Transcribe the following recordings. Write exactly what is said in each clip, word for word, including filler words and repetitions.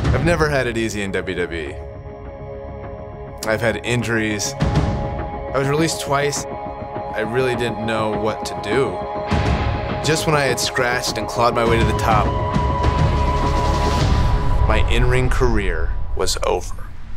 I've never had it easy in W W E. I've had injuries. I was released twice. I really didn't know what to do. Just when I had scratched and clawed my way to the top, my in-ring career was over.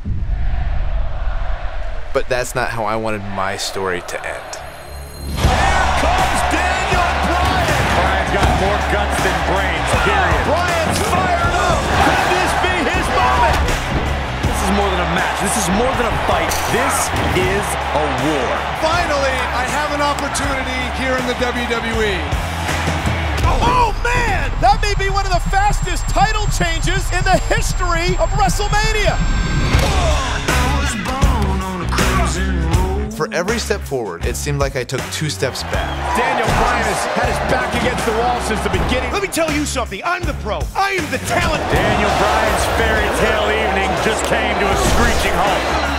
But that's not how I wanted my story to end. Here comes Daniel Bryan! Bryan's got more guts than brains, period. Bryan's fired up! Could this be his moment? This is more than a match. This is more than a fight. This is a war. Finally, I have an opportunity here in the W W E. Oh, man! That may be one of the fastest title changes in the history of WrestleMania. For every step forward, it seemed like I took two steps back. Daniel Bryan has had his back against the wall since the beginning. Let me tell you something. I'm the pro. I am the talent. Daniel Bryan's fairy tale evening just came to a screeching halt.